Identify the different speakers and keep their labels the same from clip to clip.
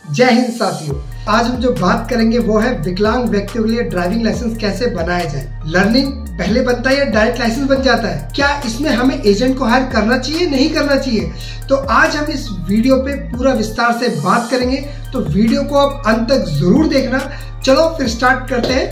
Speaker 1: जय हिंद साथियों, आज हम जो बात करेंगे वो है विकलांग व्यक्तियों के लिए ड्राइविंग लाइसेंस कैसे बनाया जाए। लर्निंग पहले बनता है या डायरेक्ट लाइसेंस बन जाता है? क्या इसमें हमें एजेंट को हायर करना चाहिए, नहीं करना चाहिए? तो आज हम इस वीडियो पे पूरा विस्तार से बात करेंगे, तो वीडियो को आप अंत तक जरूर देखना। चलो फिर स्टार्ट करते हैं।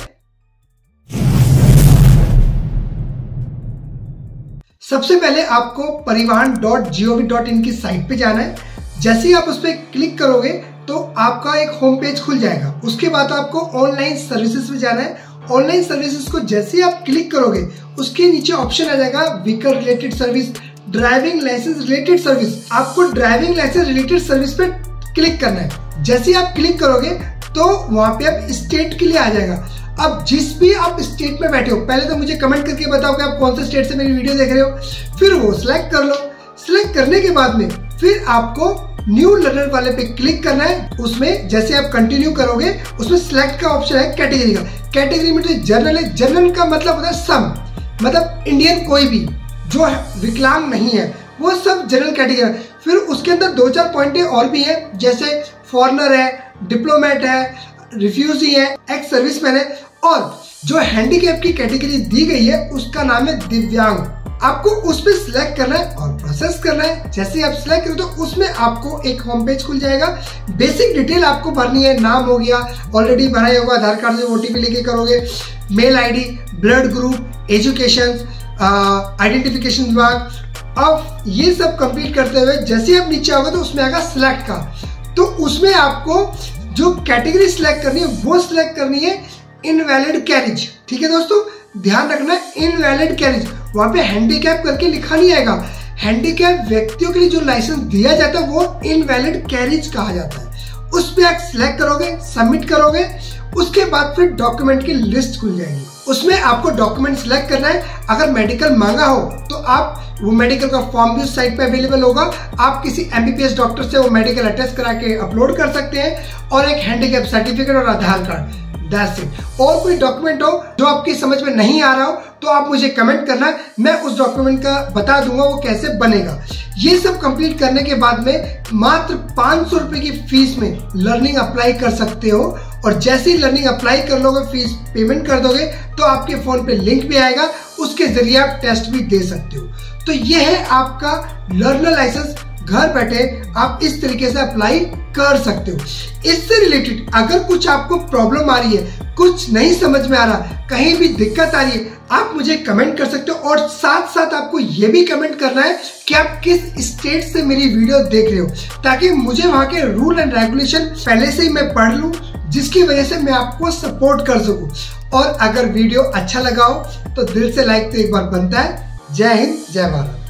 Speaker 1: सबसे पहले आपको परिवहन.gov.in की साइट पे जाना है। जैसे ही आप उस पर क्लिक करोगे तो आपका एक होम पेज खुल जाएगा। उसके बाद आपको ऑनलाइन सर्विसेज में जाना है। ऑनलाइन सर्विसेज को जैसे ही आप क्लिक करोगे उसके नीचे ऑप्शन आ जाएगा vehicle related service, driving licence related service. आपको ड्राइविंग लाइसेंस रिलेटेड सर्विस पे क्लिक करना है। जैसे ही आप क्लिक करोगे तो वहां पे आप स्टेट के लिए आ जाएगा। अब जिस भी आप स्टेट में बैठे हो, पहले तो मुझे कमेंट करके बताओ कि आप कौन से स्टेट से मेरी वीडियो देख रहे हो, फिर वो सिलेक्ट कर लो। सिलेक्ट करने के बाद में फिर आपको न्यू लर्नर वाले पे क्लिक करना है। उसमें जैसे आप कंटिन्यू करोगे उसमें सिलेक्ट का ऑप्शन है कैटेगरी का। कैटेगरी में जो जनरल है, जनरल का मतलब होता है सब, मतलब इंडियन कोई भी जो विकलांग नहीं है वो सब जनरल कैटेगरी है। फिर उसके अंदर 2-4 पॉइंटें और भी है, जैसे फॉरेनर है, डिप्लोमेट है, रिफ्यूजी है, एक्स सर्विसमैन है, और जो हैंडीकैप की कैटेगरी दी गई है उसका नाम है दिव्यांग। आपको उस पर सिलेक्ट करना है और प्रोसेस करना है। जैसे आप सिलेक्ट करो तो उसमें आपको एक होम पेज खुल जाएगा। बेसिक डिटेल आपको भरनी है। नाम हो गया, ऑलरेडी भरा होगा, आधार कार्ड से ओटीपी लेके करोगे, mail ID, blood group, education, identification विभाग। अब ये सब कंप्लीट करते हुए जैसे आप नीचे आओगे तो उसमें आएगा सिलेक्ट का। तो उसमें आपको जो कैटेगरी सिलेक्ट करनी है वो सिलेक्ट करनी है इनवैलिड कैरेज। ठीक है दोस्तों, ध्यान रखना, इनवैलिड कैरेज। वहां पे हैंडीकैप करके लिखा नहीं आएगा। हैंडीकैप व्यक्तियों के लिए जो लाइसेंस दिया जाता है वो इनवैलिड कैरेज कहा जाता है। उस पे आप सिलेक्ट करोगे, सबमिट करोगे, उसके बाद फिर डॉक्यूमेंट की लिस्ट खुल जाएगी। उसमें आपको डॉक्यूमेंट सिलेक्ट करना है। अगर मेडिकल मांगा हो तो आप वो मेडिकल का फॉर्म भी उस साइट पे अवेलेबल होगा। आप किसी एमबीबीएस डॉक्टर से वो मेडिकल अटेस्ट करा के अपलोड कर सकते हैं, और एक हैंडीकैप सर्टिफिकेट और आधार कार्ड। That's it। और कोई डॉक्यूमेंट हो जो आपकी समझ में नहीं आ रहा हो तो आप मुझे कमेंट करना, मैं उस डॉक्यूमेंट का बता दूंगा वो कैसे बनेगा। ये सब कंप्लीट करने के बाद में मात्र 500 रुपए की फीस में लर्निंग अप्लाई कर सकते हो। और जैसे ही लर्निंग अप्लाई कर लोगे, फीस पेमेंट कर दोगे, तो आपके फोन पे लिंक भी आएगा, उसके जरिए आप टेस्ट भी दे सकते हो। तो ये है आपका लर्नर लाइसेंस। घर बैठे आप इस तरीके से अप्लाई कर सकते हो। इससे रिलेटेड अगर कुछ आपको प्रॉब्लम आ रही है, कुछ नहीं समझ में आ रहा, कहीं भी दिक्कत आ रही है, आप मुझे कमेंट कर सकते हो। और साथ साथ आपको यह भी कमेंट करना है कि आप किस स्टेट से मेरी वीडियो देख रहे हो, ताकि मुझे वहां के रूल एंड रेगुलेशन पहले से ही मैं पढ़ लूं, जिसकी वजह से मैं आपको सपोर्ट कर सकूं। और अगर वीडियो अच्छा लगा हो तो दिल से लाइक तो एक बार बनता है। जय हिंद, जय भारत।